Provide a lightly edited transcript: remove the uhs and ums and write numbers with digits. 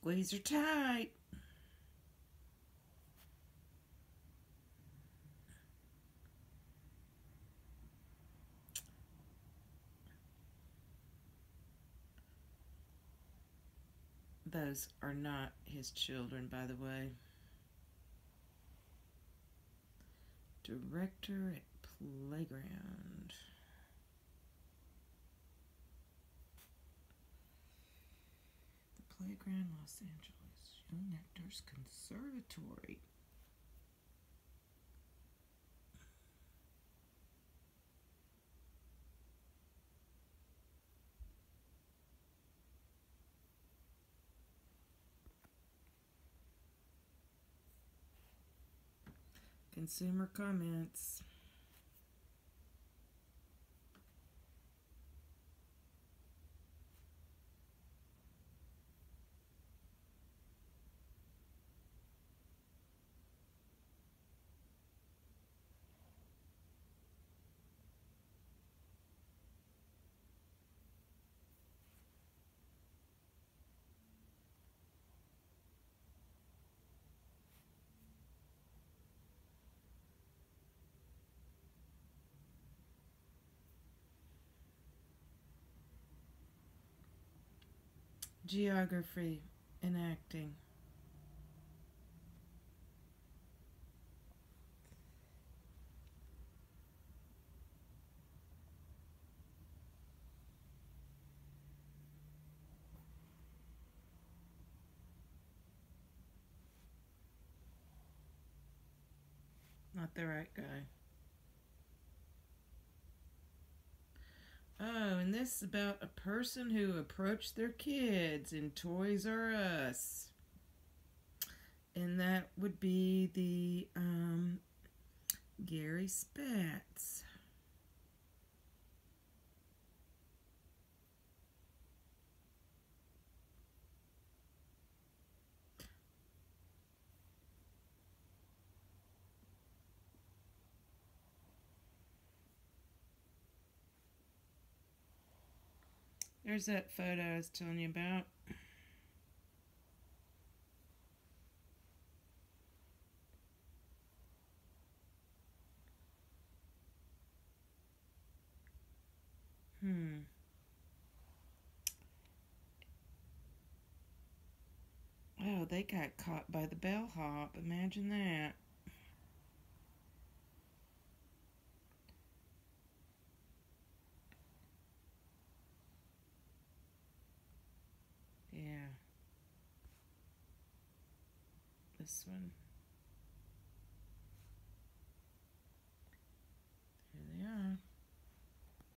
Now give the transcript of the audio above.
Squeeze her tight. Those are not his children, by the way. Director at Playground. The Playground, Los Angeles. Young Actors Conservatory. Consumer comments. Geography and acting. Not the right guy. Oh, and this is about a person who approached their kids in Toys R Us. And that would be the Gary Spatz. There's that photo I was telling you about. Oh, they got caught by the bellhop. Imagine that. Yeah. This one.